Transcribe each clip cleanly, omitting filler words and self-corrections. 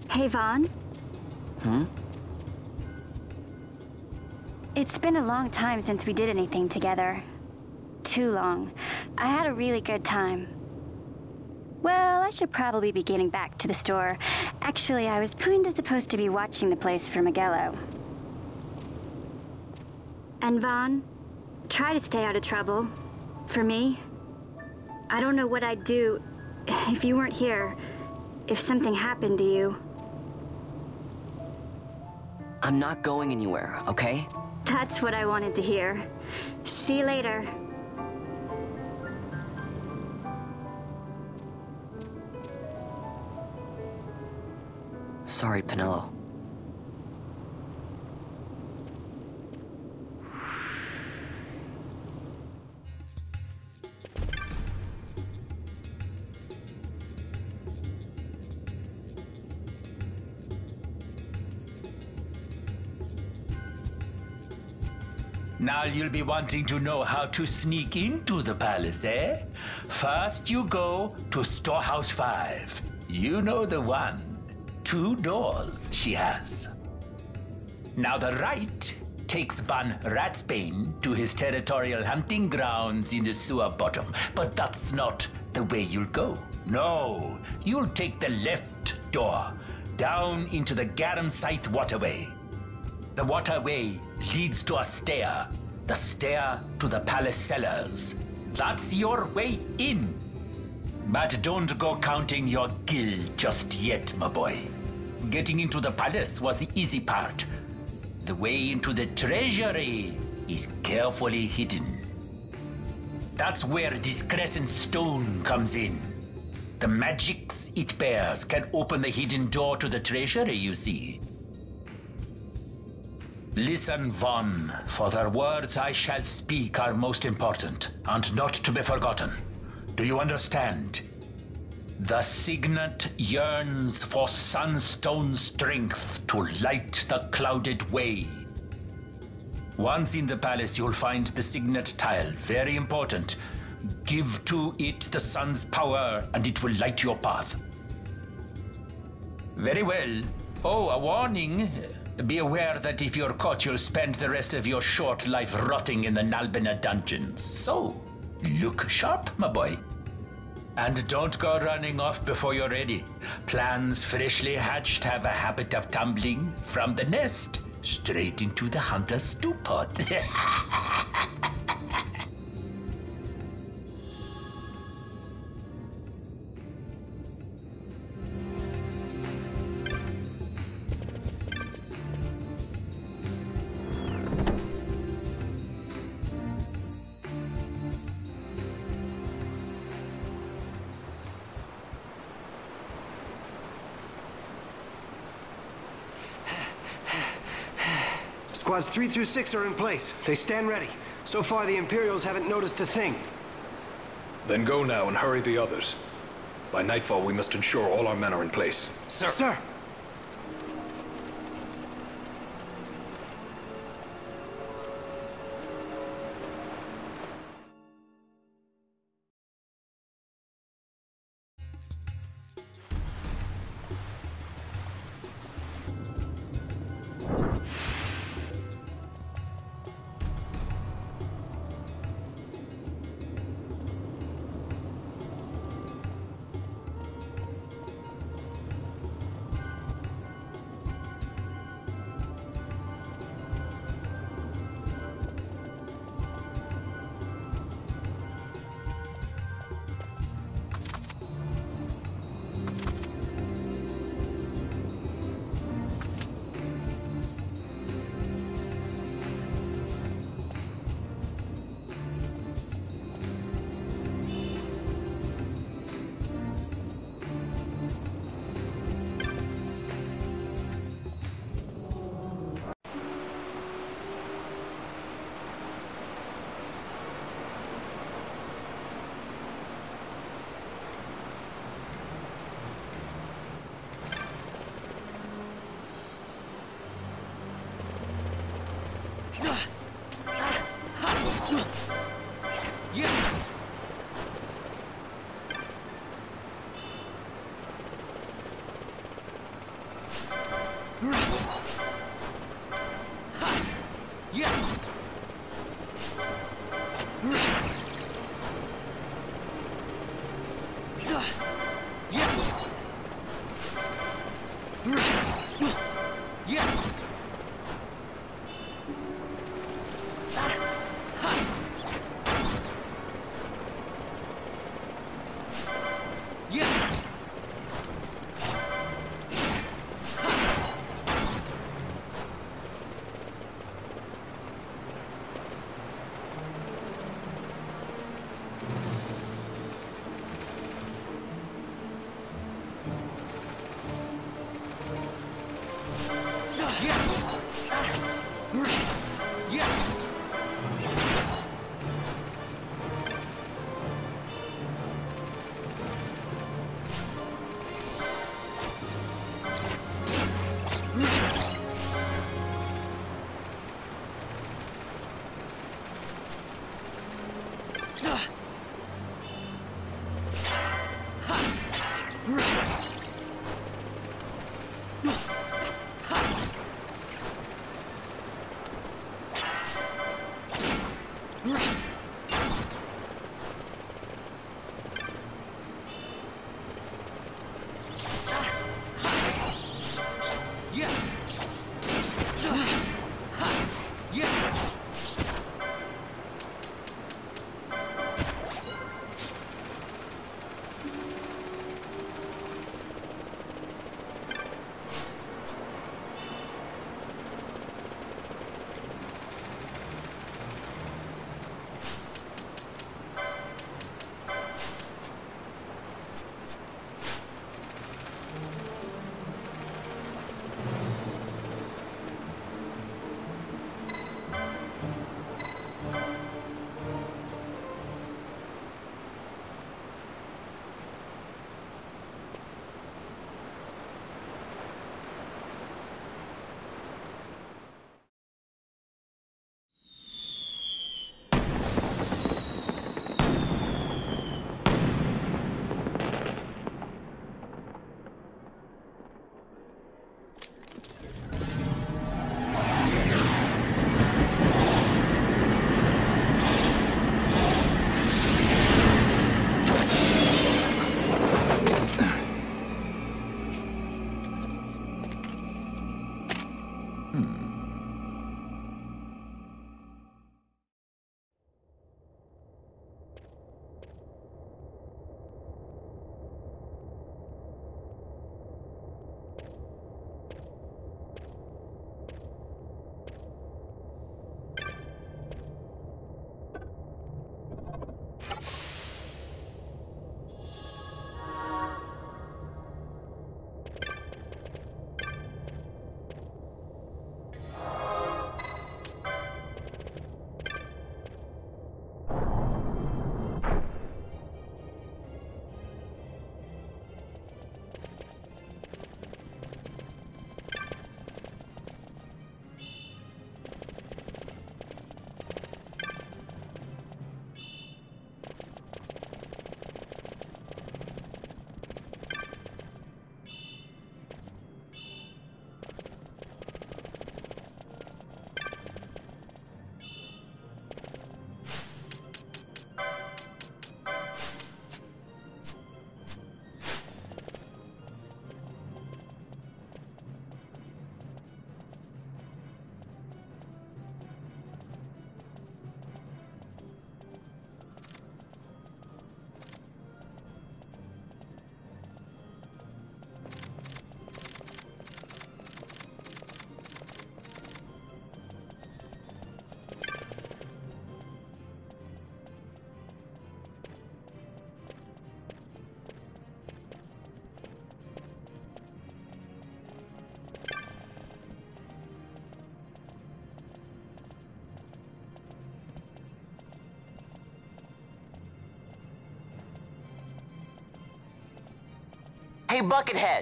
Hey, Vaughn. Hmm? It's been a long time since we did anything together. Too long. I had a really good time. Well, I should probably be getting back to the store. Actually, I was kinda supposed to be watching the place for Miguelo. And Vaughn, try to stay out of trouble. For me. I don't know what I'd do if you weren't here. If something happened to you. I'm not going anywhere, okay? That's what I wanted to hear. See you later. Sorry, Penelo. Now you'll be wanting to know how to sneak into the palace, eh? First you go to Storehouse 5. You know the one. 2 doors she has. Now the right takes Ban Ratsbane to his territorial hunting grounds in the sewer bottom. But that's not the way you'll go. No, you'll take the left door down into the garamsythe waterway. The waterway leads to a stair. The stair to the palace cellars. That's your way in. But don't go counting your gil just yet, my boy. Getting into the palace was the easy part. The way into the treasury is carefully hidden. That's where this crescent stone comes in. The magics it bears can open the hidden door to the treasury, you see. Listen, Vaughn, for the words I shall speak are most important, and not to be forgotten. Do you understand? The signet yearns for sunstone strength to light the clouded way. Once in the palace, you'll find the signet tile, very important. Give to it the sun's power, and it will light your path. Very well. Oh, a warning. Be aware that if you're caught, you'll spend the rest of your short life rotting in the Nalbina dungeons. So, look sharp, my boy. And don't go running off before you're ready. Plans freshly hatched have a habit of tumbling from the nest straight into the hunter's stew pot. Squads 3 through 6 are in place. They stand ready. So far, the Imperials haven't noticed a thing. Then go now and hurry the others. By nightfall, we must ensure all our men are in place. Sir! Sir! Hey, Buckethead!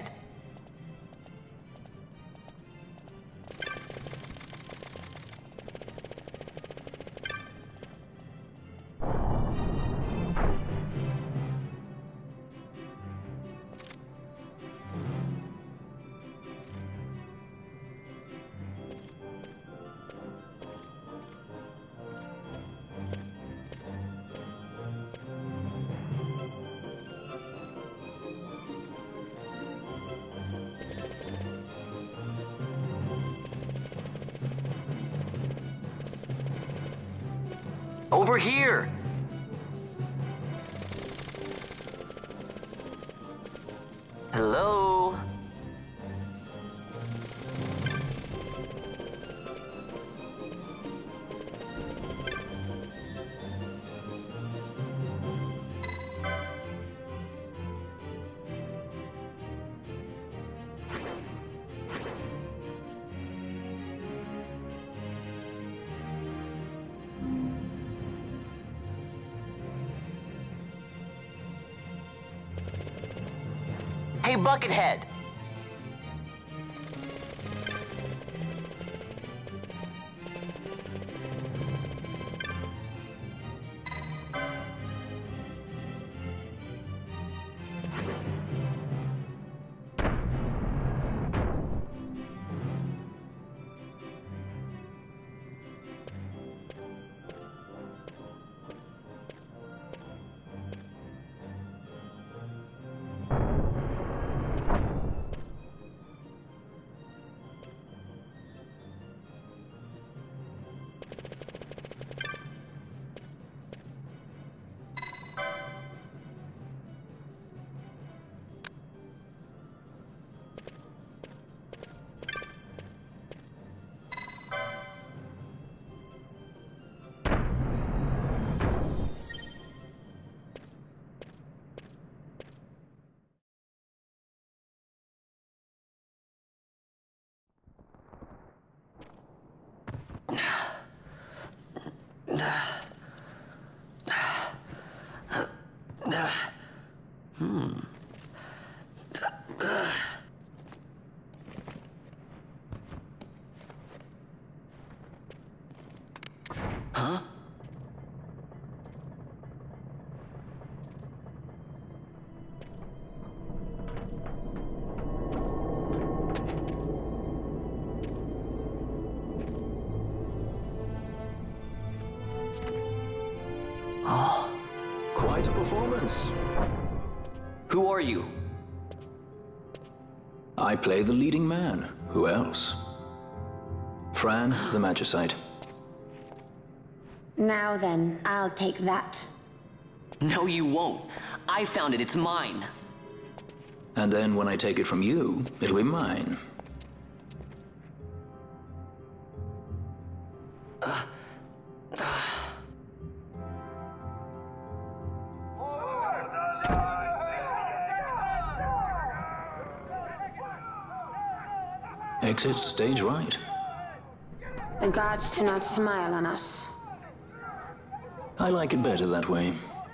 Over here! Hello? Hey, Buckethead! Huh? Oh. Quite a performance. Who are you? I play the leading man. Who else? Fran, the Magicite. Now then, I'll take that. No, you won't. I found it. It's mine. And then when I take it from you, it'll be mine. Exit stage right. The gods do not smile on us. I like it better that way.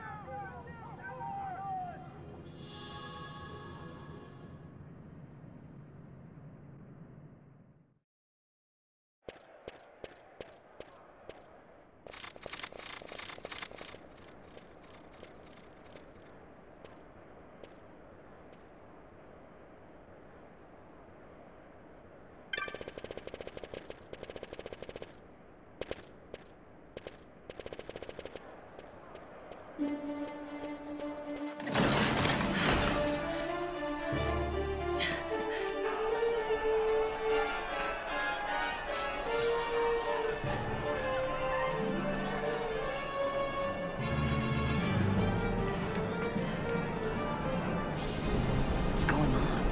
What's going on?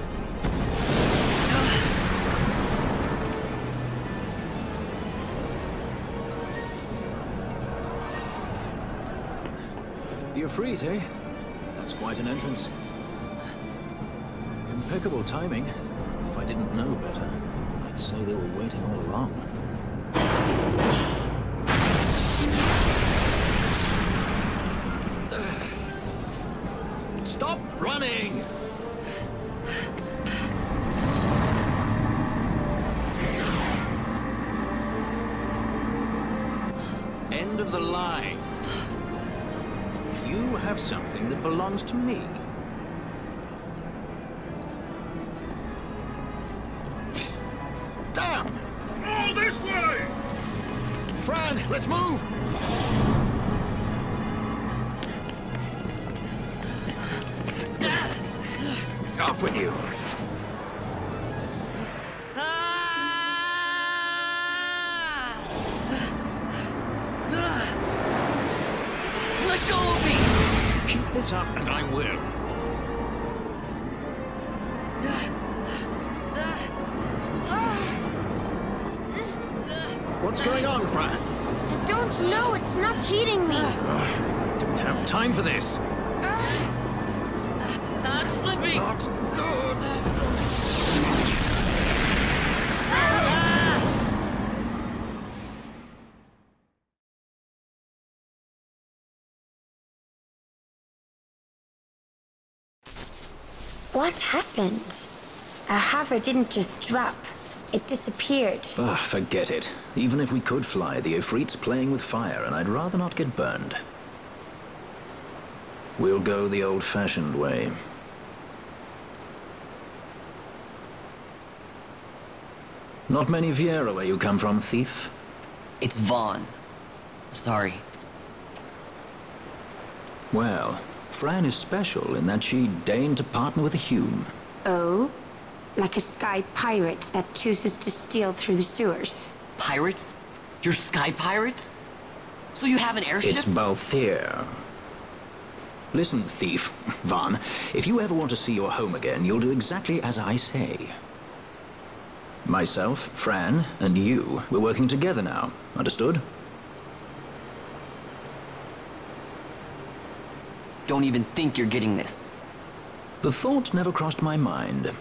You're freeze, eh? That's quite an entrance. Impeccable timing. If I didn't know better, I'd say they were waiting all along. Stop running! End of the line. You have something that belongs to me. Damn! All this way! Fran, let's move! Off with you! this up, and I will. What's going on, Fran? I don't know. It's not heating me. I don't have time for this. Not slipping. Not good. What happened? Our hover didn't just drop. It disappeared. Ah, forget it. Even if we could fly, the Ifrit's playing with fire, and I'd rather not get burned. We'll go the old-fashioned way. Not many Viera where you come from, thief? It's Vaughn. Sorry. Well, Fran is special in that she deigned to partner with a Hume. Oh? Like a sky pirate that chooses to steal through the sewers. Pirates? You're sky pirates? So you have an airship? It's Balthier. Listen, thief, Vaughn, if you ever want to see your home again, you'll do exactly as I say. Myself, Fran, and you, we're working together now. Understood? Don't even think you're getting this. The thought never crossed my mind.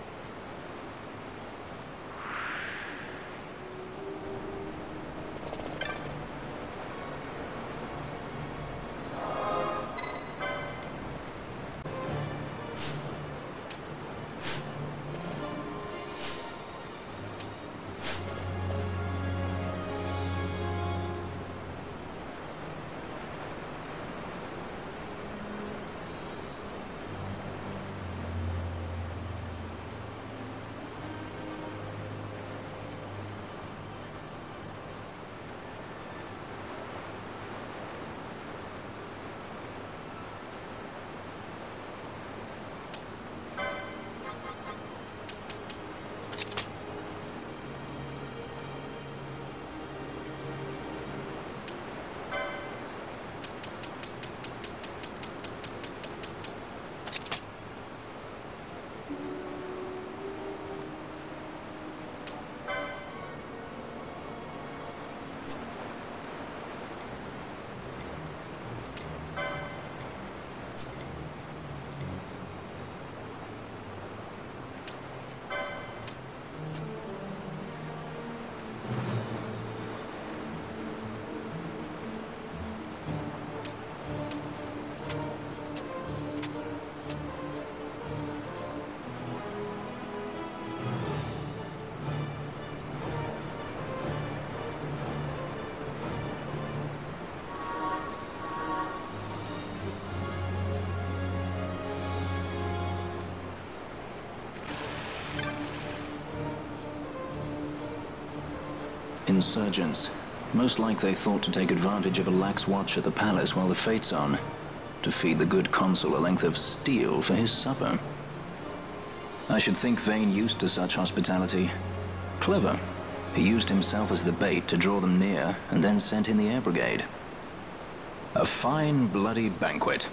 Insurgents. Most like they thought to take advantage of a lax watch at the palace while the fate's on, to feed the good consul a length of steel for his supper. I should think Vane used to such hospitality. Clever. He used himself as the bait to draw them near, and then sent in the air brigade. A fine, bloody banquet.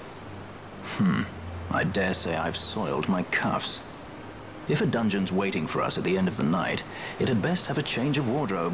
I dare say I've soiled my cuffs. If a dungeon's waiting for us at the end of the night, it had best have a change of wardrobe.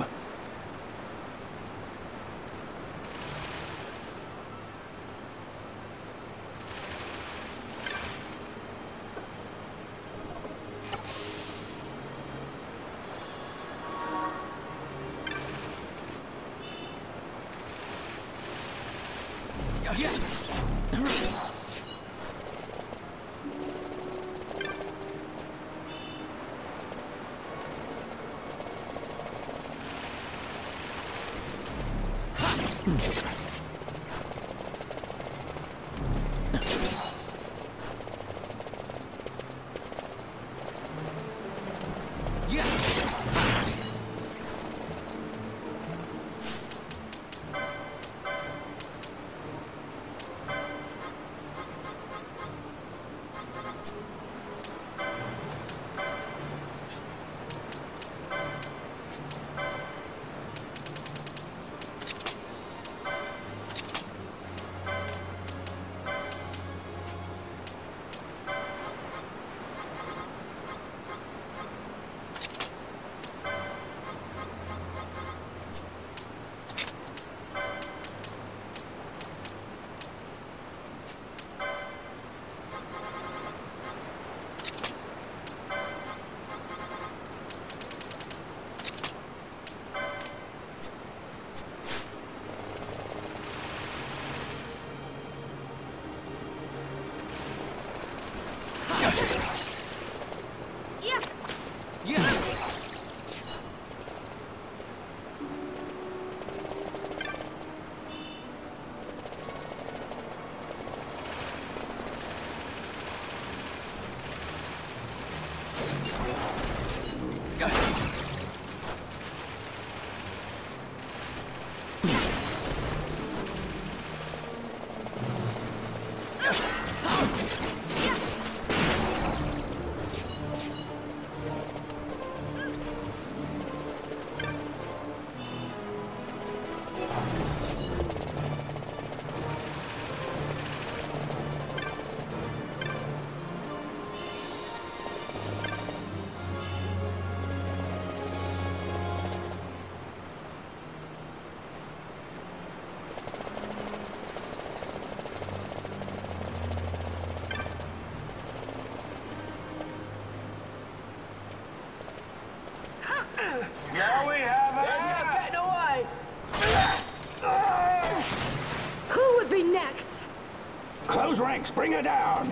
Close ranks, bring her down!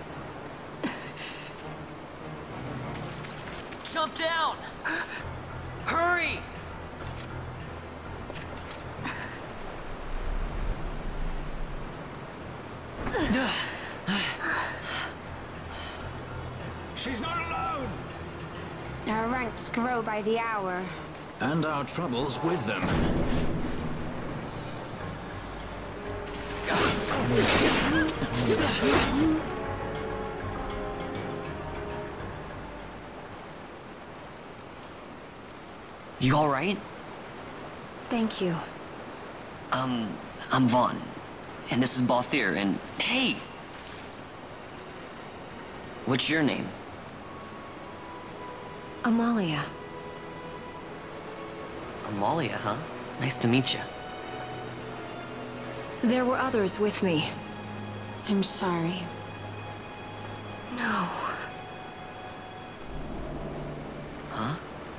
Jump down! Hurry! She's not alone! Our ranks grow by the hour. And our troubles with them. You alright? Thank you. I'm Vaughn. And this is Balthier, and hey! What's your name? Amalia. Amalia, huh? Nice to meet you. There were others with me. I'm sorry. No. Huh?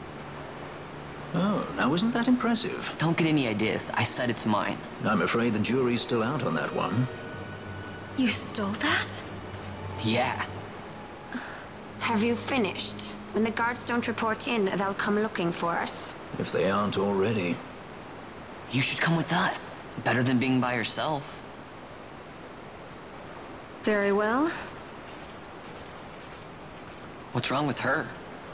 Oh, now isn't that impressive? Don't get any ideas. I said it's mine. I'm afraid the jury's still out on that one. You stole that? Yeah. Have you finished? When the guards don't report in, they'll come looking for us. If they aren't already. You should come with us. Better than being by yourself. Very well. What's wrong with her?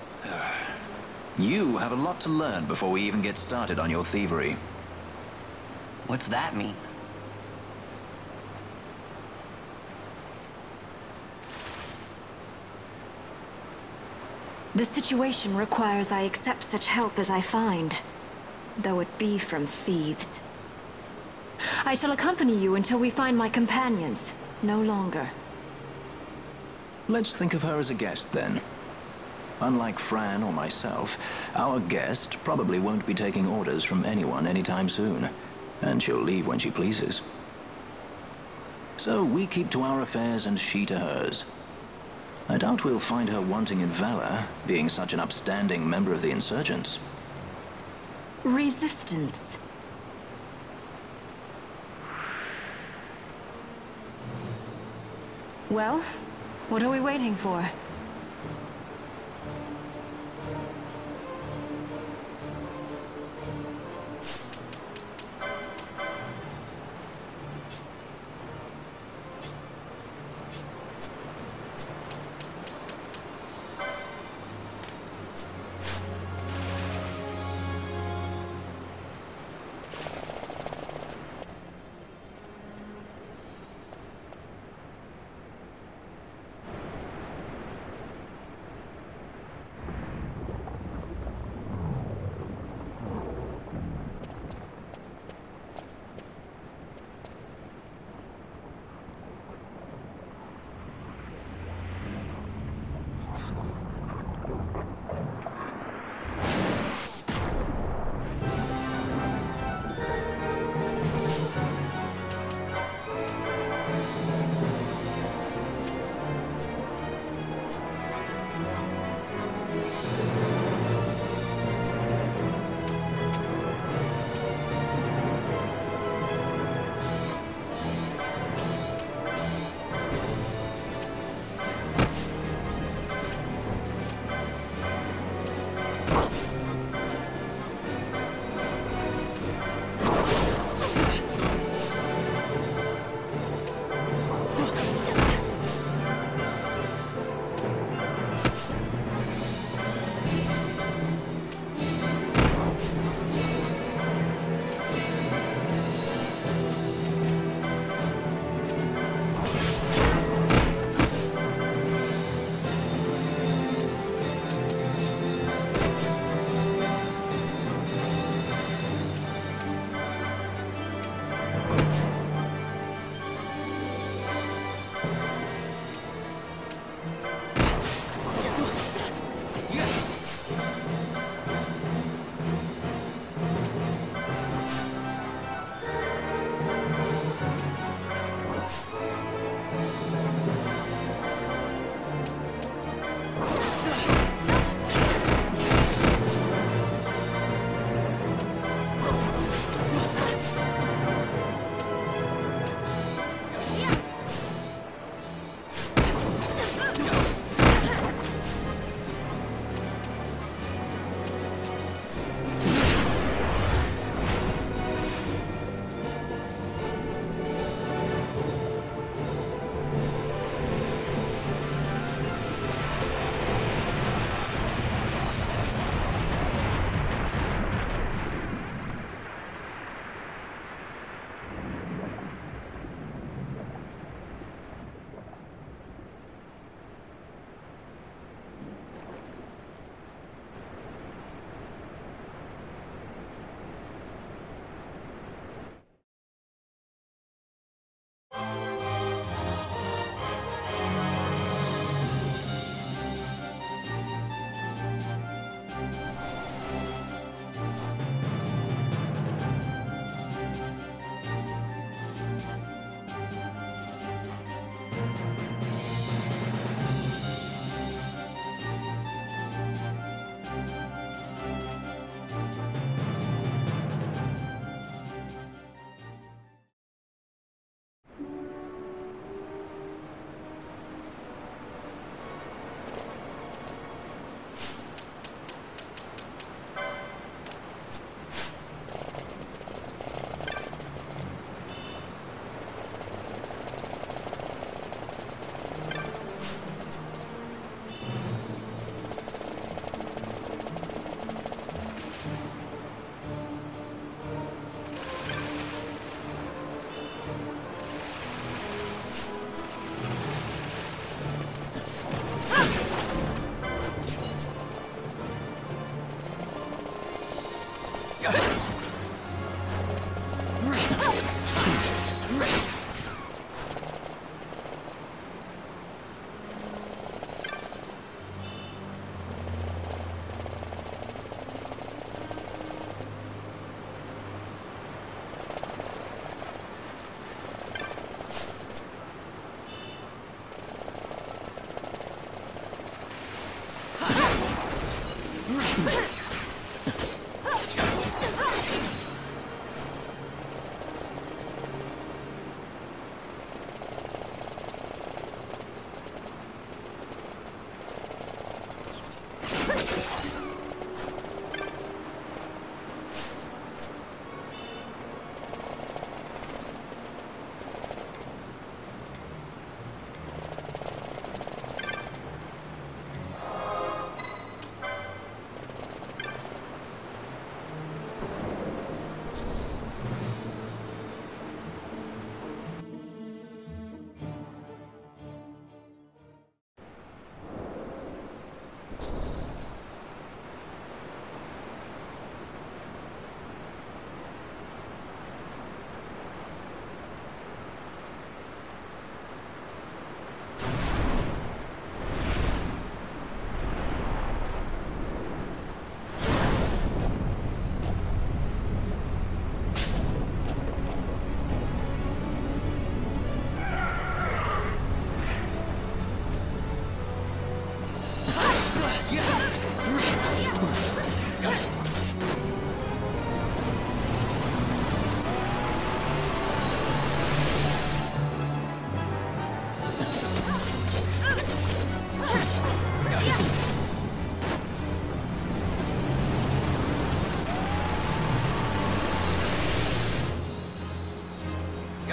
You have a lot to learn before we even get started on your thievery. What's that mean? The situation requires I accept such help as I find, though it be from thieves. I shall accompany you until we find my companions, no longer. Let's think of her as a guest, then. Unlike Fran or myself, our guest probably won't be taking orders from anyone anytime soon, and she'll leave when she pleases. So we keep to our affairs and she to hers. I doubt we'll find her wanting in valor, being such an upstanding member of the insurgents. Resistance. Well, what are we waiting for?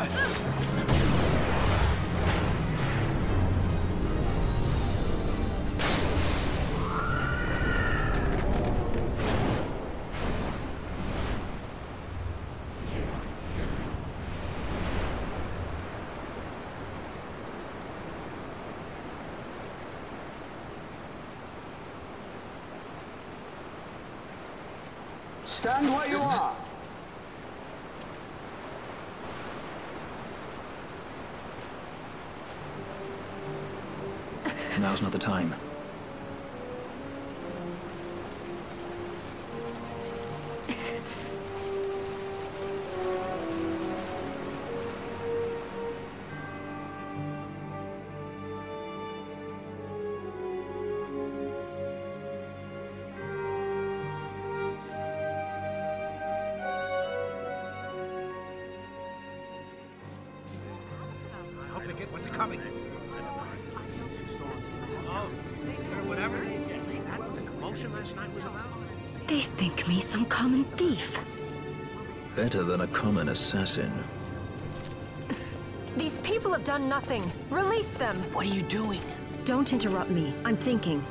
Stand where you are. Now's not the time. What's coming? Whatever. Is that what the commotion last night was about? They think me some common thief. Better than a common assassin. These people have done nothing. Release them. What are you doing? Don't interrupt me. I'm thinking.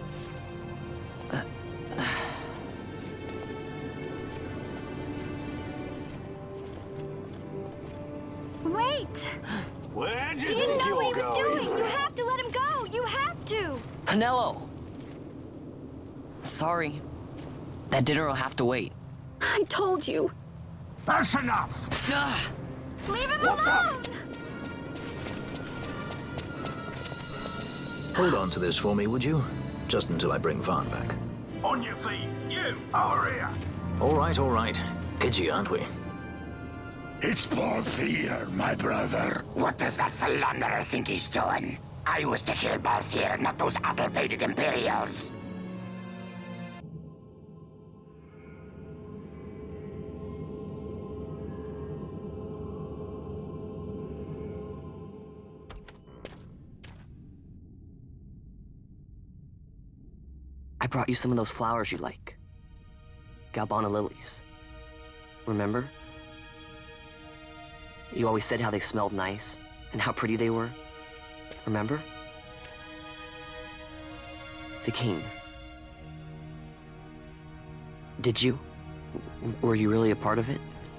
Wait! Where'd you He didn't think know what he you're was going? doing! You have to let him go! You have to! Pinello! Sorry. That dinner will have to wait. I told you. That's enough! Ah! Leave him alone! Hold on to this for me, would you? Just until I bring Vaughn back. On your feet, you, over here! All right, all right. Edgy, aren't we? It's Balthier, my brother. What does that philanderer think he's doing? I was to kill Balthier, not those addle-pated Imperials. I brought you some of those flowers you like. Galbana lilies. Remember? You always said how they smelled nice and how pretty they were. Remember? The king. Did you? Were you really a part of it?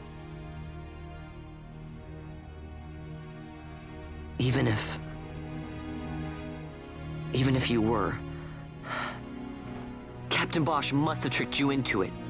Even if you were, Captain Bosch must have tricked you into it.